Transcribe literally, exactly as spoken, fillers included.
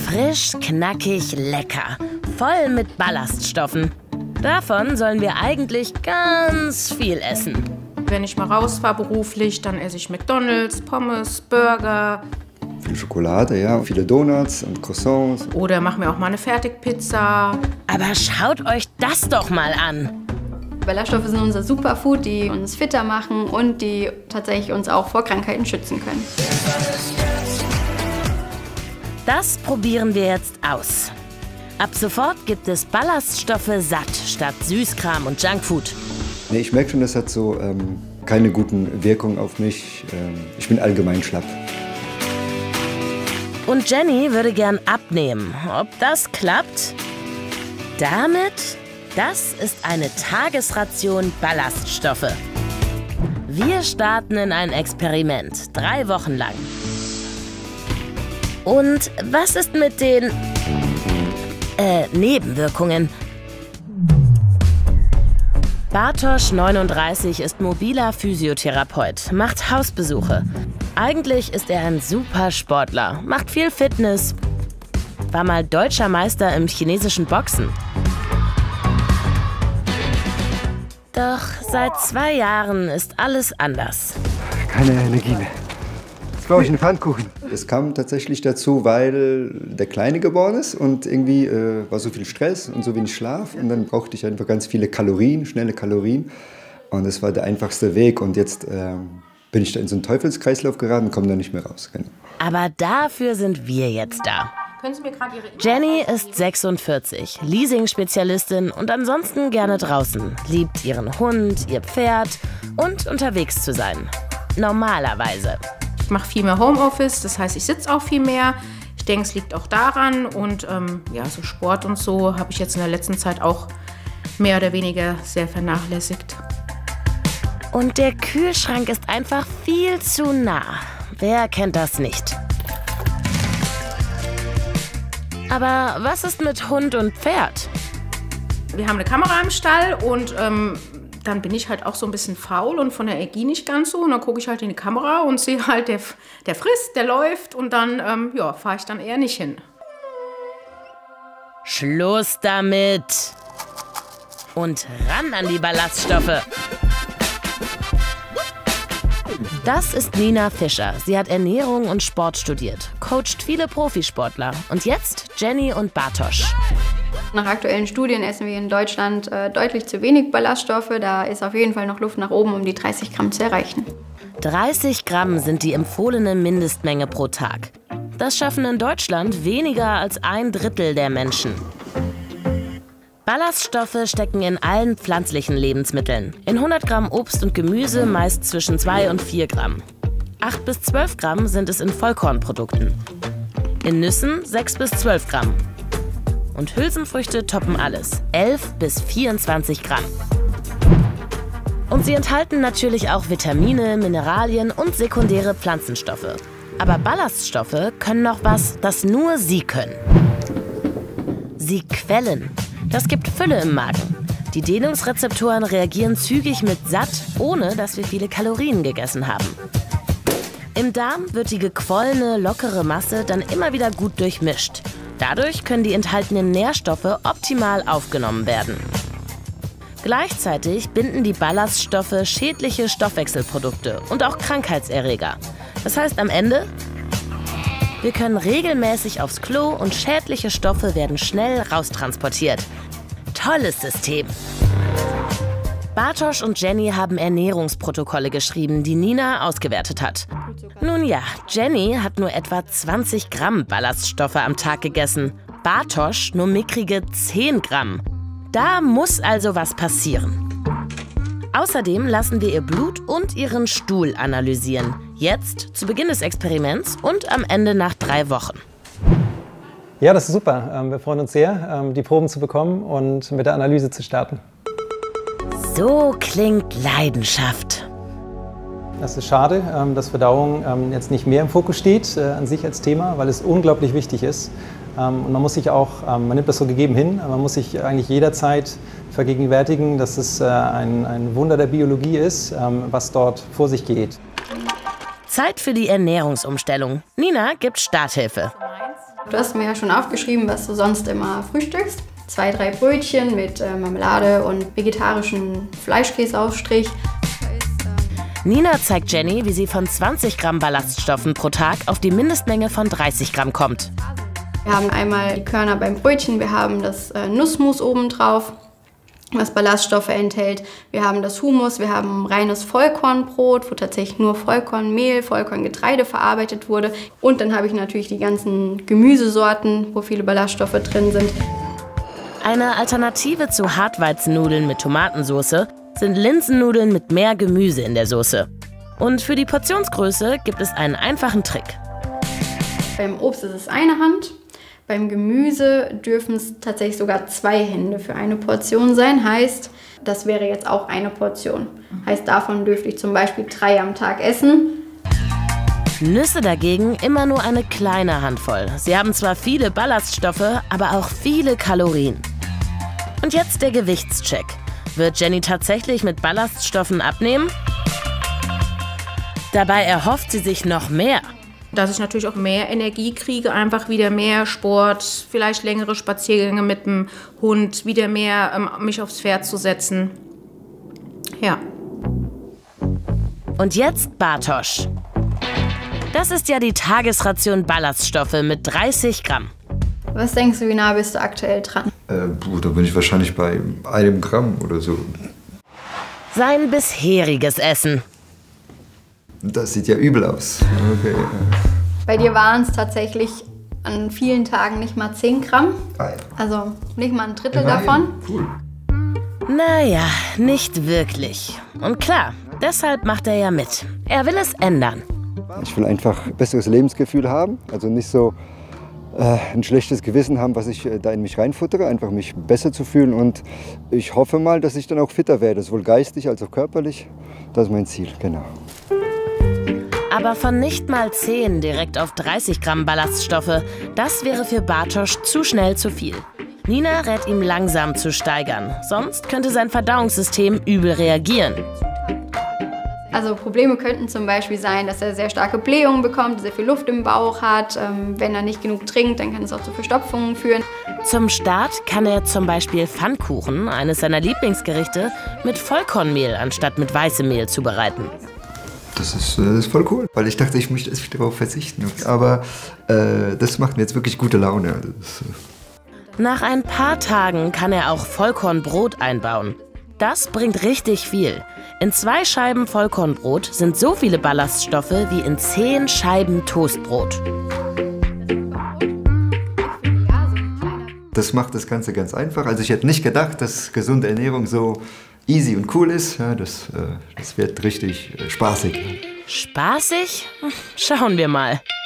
Frisch, knackig, lecker. Voll mit Ballaststoffen. Davon sollen wir eigentlich ganz viel essen. Wenn ich mal rausfahre beruflich, dann esse ich McDonald's, Pommes, Burger. Viel Schokolade, ja, viele Donuts und Croissants. Oder mache mir auch mal eine Fertigpizza. Aber schaut euch das doch mal an. Ballaststoffe sind unser Superfood, die uns fitter machen und die tatsächlich uns auch vor Krankheiten schützen können. Das probieren wir jetzt aus. Ab sofort gibt es Ballaststoffe satt statt Süßkram und Junkfood. Nee, ich merke schon, das hat so ähm, keine guten Wirkungen auf mich. Ähm, ich bin allgemein schlapp. Und Jenny würde gern abnehmen. Ob das klappt? Damit? Das ist eine Tagesration Ballaststoffe. Wir starten in ein Experiment, drei Wochen lang. Und was ist mit den äh, Nebenwirkungen? Bartosz, neununddreißig, ist mobiler Physiotherapeut, macht Hausbesuche. Eigentlich ist er ein super Sportler, macht viel Fitness, war mal deutscher Meister im chinesischen Boxen. Doch seit zwei Jahren ist alles anders. Keine Energie mehr. Jetzt brauche ich einen Pfannkuchen. Es kam tatsächlich dazu, weil der Kleine geboren ist und irgendwie äh, war so viel Stress und so wenig Schlaf. Und dann brauchte ich einfach ganz viele Kalorien, schnelle Kalorien. Und das war der einfachste Weg. Und jetzt äh, bin ich da in so einen Teufelskreislauf geraten und komme da nicht mehr raus. Genau. Aber dafür sind wir jetzt da. Können Sie mir gerade Ihre Jenny ist sechsundvierzig, Leasing-Spezialistin und ansonsten gerne draußen. Liebt ihren Hund, ihr Pferd und unterwegs zu sein. Normalerweise. Ich mache viel mehr Homeoffice, das heißt, ich sitze auch viel mehr. Ich denke, es liegt auch daran. Und ähm, ja, so Sport und so habe ich jetzt in der letzten Zeit auch mehr oder weniger sehr vernachlässigt. Und der Kühlschrank ist einfach viel zu nah. Wer kennt das nicht? Aber was ist mit Hund und Pferd? Wir haben eine Kamera im Stall und ähm, dann bin ich halt auch so ein bisschen faul und von der Energie nicht ganz so. Und dann gucke ich halt in die Kamera und sehe halt, der, der frisst, der läuft und dann ähm, ja, fahre ich dann eher nicht hin. Schluss damit! Und ran an die Ballaststoffe! Das ist Nina Fischer. Sie hat Ernährung und Sport studiert, coacht viele Profisportler. Und jetzt Jenny und Bartosz. Nach aktuellen Studien essen wir in Deutschland äh, deutlich zu wenig Ballaststoffe. Da ist auf jeden Fall noch Luft nach oben, um die dreißig Gramm zu erreichen. dreißig Gramm sind die empfohlene Mindestmenge pro Tag. Das schaffen in Deutschland weniger als ein Drittel der Menschen. Ballaststoffe stecken in allen pflanzlichen Lebensmitteln. In hundert Gramm Obst und Gemüse meist zwischen zwei und vier Gramm. acht bis zwölf Gramm sind es in Vollkornprodukten. In Nüssen sechs bis zwölf Gramm. Und Hülsenfrüchte toppen alles, elf bis vierundzwanzig Gramm. Und sie enthalten natürlich auch Vitamine, Mineralien und sekundäre Pflanzenstoffe. Aber Ballaststoffe können noch was, das nur sie können. Sie quellen. Das gibt Fülle im Magen. Die Dehnungsrezeptoren reagieren zügig mit satt, ohne dass wir viele Kalorien gegessen haben. Im Darm wird die gequollene, lockere Masse dann immer wieder gut durchmischt. Dadurch können die enthaltenen Nährstoffe optimal aufgenommen werden. Gleichzeitig binden die Ballaststoffe schädliche Stoffwechselprodukte und auch Krankheitserreger. Das heißt am Ende, wir können regelmäßig aufs Klo und schädliche Stoffe werden schnell raustransportiert. Tolles System. Bartosz und Jenny haben Ernährungsprotokolle geschrieben, die Nina ausgewertet hat. Nun ja, Jenny hat nur etwa zwanzig Gramm Ballaststoffe am Tag gegessen. Bartosz nur mickrige zehn Gramm. Da muss also was passieren. Außerdem lassen wir ihr Blut und ihren Stuhl analysieren. Jetzt, zu Beginn des Experiments und am Ende nach drei Wochen. Ja, das ist super. Wir freuen uns sehr, die Proben zu bekommen und mit der Analyse zu starten. So klingt Leidenschaft. Es ist schade, dass Verdauung jetzt nicht mehr im Fokus steht an sich als Thema, weil es unglaublich wichtig ist. Und man muss sich auch, man nimmt das so gegeben hin, man muss sich eigentlich jederzeit vergegenwärtigen, dass es ein, ein Wunder der Biologie ist, was dort vor sich geht. Zeit für die Ernährungsumstellung. Nina gibt Starthilfe. Du hast mir ja schon aufgeschrieben, was du sonst immer frühstückst. Zwei, drei Brötchen mit äh, Marmelade und vegetarischen Fleischkäseaufstrich. Nina zeigt Jenny, wie sie von zwanzig Gramm Ballaststoffen pro Tag auf die Mindestmenge von dreißig Gramm kommt. Wir haben einmal die Körner beim Brötchen, wir haben das äh, Nussmus obendrauf, was Ballaststoffe enthält. Wir haben das Hummus, wir haben reines Vollkornbrot, wo tatsächlich nur Vollkornmehl, Vollkorngetreide verarbeitet wurde. Und dann habe ich natürlich die ganzen Gemüsesorten, wo viele Ballaststoffe drin sind. Eine Alternative zu Hartweizennudeln mit Tomatensauce sind Linsennudeln mit mehr Gemüse in der Soße. Und für die Portionsgröße gibt es einen einfachen Trick. Beim Obst ist es eine Hand. Beim Gemüse dürfen es tatsächlich sogar zwei Hände für eine Portion sein. Heißt, das wäre jetzt auch eine Portion. Heißt, davon dürfte ich zum Beispiel drei am Tag essen. Nüsse dagegen immer nur eine kleine Handvoll. Sie haben zwar viele Ballaststoffe, aber auch viele Kalorien. Und jetzt der Gewichtscheck. Wird Jenny tatsächlich mit Ballaststoffen abnehmen? Dabei erhofft sie sich noch mehr. Dass ich natürlich auch mehr Energie kriege, einfach wieder mehr Sport, vielleicht längere Spaziergänge mit dem Hund, wieder mehr ähm, mich aufs Pferd zu setzen. Ja. Und jetzt Bartosch. Das ist ja die Tagesration Ballaststoffe mit dreißig Gramm. Was denkst du, wie nah bist du aktuell dran? Äh, puh, da bin ich wahrscheinlich bei einem Gramm oder so. Sein bisheriges Essen. Das sieht ja übel aus. Okay. Bei dir waren es tatsächlich an vielen Tagen nicht mal zehn Gramm. Ah, ja. Also nicht mal ein Drittel Nein. davon. Cool. Naja, nicht wirklich. Und klar, deshalb macht er ja mit. Er will es ändern. Ich will einfach ein besseres Lebensgefühl haben. Also nicht so äh, ein schlechtes Gewissen haben, was ich äh, da in mich reinfuttere. Einfach mich besser zu fühlen. Und ich hoffe mal, dass ich dann auch fitter werde. Sowohl geistig als auch körperlich. Das ist mein Ziel, genau. Aber von nicht mal zehn direkt auf dreißig Gramm Ballaststoffe, das wäre für Bartosch zu schnell zu viel. Nina rät ihm langsam zu steigern, sonst könnte sein Verdauungssystem übel reagieren. Also Probleme könnten zum Beispiel sein, dass er sehr starke Blähungen bekommt, sehr viel Luft im Bauch hat. Ähm, wenn er nicht genug trinkt, dann kann es auch zu Verstopfungen führen. Zum Start kann er zum Beispiel Pfannkuchen, eines seiner Lieblingsgerichte, mit Vollkornmehl anstatt mit weißem Mehl zubereiten. Das ist, das ist voll cool, weil ich dachte, ich möchte darauf verzichten. Aber äh, das macht mir jetzt wirklich gute Laune. Das, äh Nach ein paar Tagen kann er auch Vollkornbrot einbauen. Das bringt richtig viel. In zwei Scheiben Vollkornbrot sind so viele Ballaststoffe wie in zehn Scheiben Toastbrot. Das macht das Ganze ganz einfach. Also ich hätte nicht gedacht, dass gesunde Ernährung so easy und cool ist. Ja, das, äh, das wird richtig äh, spaßig. Spaßig? Schauen wir mal.